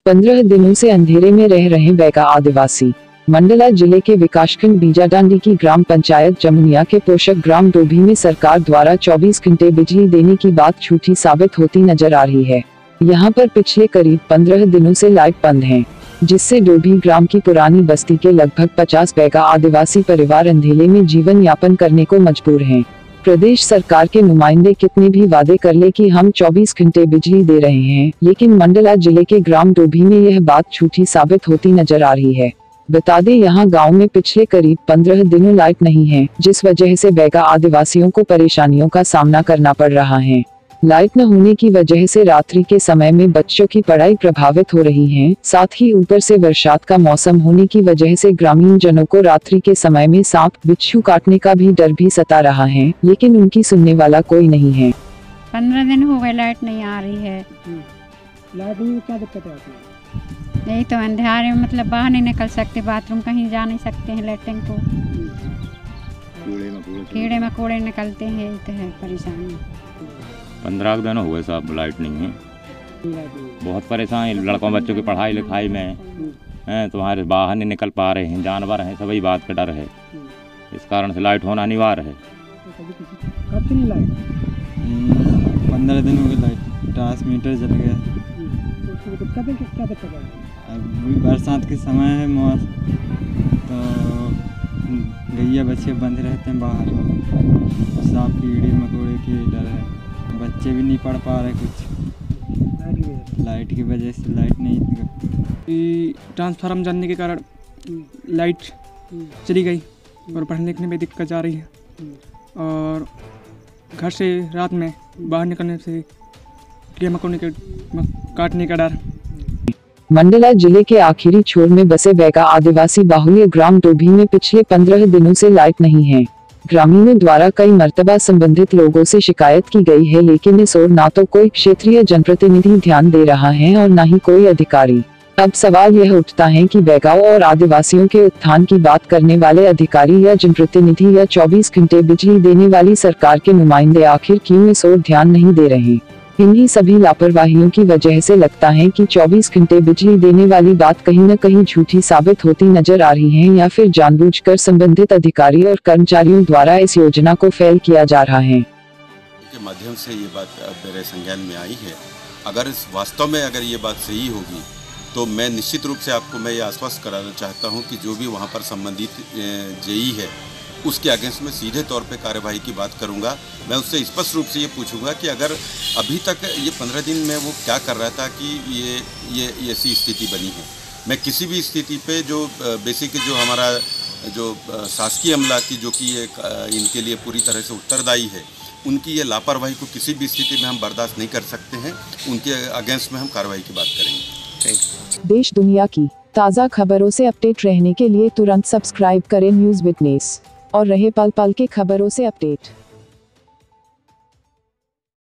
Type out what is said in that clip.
15 दिनों से अंधेरे में रह रहे बैगा आदिवासी। मंडला जिले के विकासखंड बीजाडांडी की ग्राम पंचायत जमुनिया के पोषक ग्राम डोभी में सरकार द्वारा 24 घंटे बिजली देने की बात झूठी साबित होती नजर आ रही है। यहां पर पिछले करीब 15 दिनों से लाइट बंद है, जिससे डोभी ग्राम की पुरानी बस्ती के लगभग 50 बैगा आदिवासी परिवार अंधेरे में जीवन यापन करने को मजबूर हैं। प्रदेश सरकार के नुमाइंदे कितने भी वादे कर ले कि हम 24 घंटे बिजली दे रहे हैं, लेकिन मंडला जिले के ग्राम डोभी में यह बात झूठी साबित होती नजर आ रही है। बता दें, यहाँ गांव में पिछले करीब 15 दिनों लाइट नहीं है, जिस वजह से बैगा आदिवासियों को परेशानियों का सामना करना पड़ रहा है। लाइट न होने की वजह से रात्रि के समय में बच्चों की पढ़ाई प्रभावित हो रही है। साथ ही ऊपर से बरसात का मौसम होने की वजह से ग्रामीण जनों को रात्रि के समय में सांप बिच्छू काटने का भी डर भी सता रहा है, लेकिन उनकी सुनने वाला कोई नहीं है। 15 दिन हो गए लाइट नहीं आ रही है। लाइट नहीं, क्या दिक्कत आती है? नहीं तो अंधेरे में मतलब बाहर नहीं निकल सकते, बाथरूम कहीं जा नहीं सकते हैं, लेटरिन को कीड़े मकोड़े निकलते हैं, तो है परेशानी। 15 दिन हो गए साहब, लाइट नहीं है। बहुत परेशान है, लड़कों बच्चों की पढ़ाई लिखाई में हैं, तुम्हारे बाहर नहीं निकल पा रहे हैं, जानवर हैं, सभी बात का डर है। इस कारण से लाइट होना अनिवार्य है। कब से नहीं लाइट? 15 दिन हो गए, लाइट ट्रांसमीटर जल गया। क्या दिक्कत है? अभी बरसात के समय है, तो गैया बच्चे बंद रहते हैं बाहर, सांप कीड़े मकोड़े के डर है, बच्चे भी नहीं पढ़ पा रहे कुछ लाइट की वजह से। लाइट नहीं, ट्रांसफार्मर जानने के कारण लाइट चली गई और पढ़ने लिखने में दिक्कत आ रही है, और घर से रात में बाहर निकलने से कीड़े मकोड़े के काटने का डर। मंडला जिले के आखिरी छोर में बसे बैगा आदिवासी बाहुल्य ग्राम डोभी में पिछले 15 दिनों से लाइट नहीं है। ग्रामीणों द्वारा कई मर्तबा संबंधित लोगों से शिकायत की गई है, लेकिन इस ओर ना तो कोई क्षेत्रीय जनप्रतिनिधि ध्यान दे रहा है और न ही कोई अधिकारी। अब सवाल यह उठता है कि बैगाओं और आदिवासियों के उत्थान की बात करने वाले अधिकारी या जनप्रतिनिधि या 24 घंटे बिजली देने वाली सरकार के नुमाइंदे आखिर क्यों इस ओर ध्यान नहीं दे रहे। इन्हीं सभी लापरवाहियों की वजह से लगता है कि 24 घंटे बिजली देने वाली बात कहीं न कहीं झूठी साबित होती नजर आ रही है, या फिर जानबूझकर संबंधित अधिकारी और कर्मचारियों द्वारा इस योजना को फेल किया जा रहा है। के माध्यम से ये बात मेरे संज्ञान में आई है। अगर वास्तव में अगर ये बात सही होगी तो मैं निश्चित रूप से आपको मैं ये आश्वस्त कराना चाहता हूँ कि जो भी वहाँ पर संबंधित जेई है उसके अगेंस्ट में सीधे तौर पे कार्यवाही की बात करूंगा। मैं उससे स्पष्ट रूप से ये पूछूंगा कि अगर अभी तक ये 15 दिन में वो क्या कर रहा था कि ये ऐसी स्थिति बनी है। मैं किसी भी स्थिति पे जो बेसिक जो हमारा जो शासकीय अमला की जो कि इनके लिए पूरी तरह से उत्तरदायी है, उनकी ये लापरवाही को किसी भी स्थिति में हम बर्दाश्त नहीं कर सकते हैं। उनके अगेंस्ट में हम कार्रवाई की बात करेंगे। देश दुनिया की ताज़ा खबरों से अपडेट रहने के लिए तुरंत सब्सक्राइब करें न्यूज़ विटनेस और रहे पल पल के खबरों से अपडेट।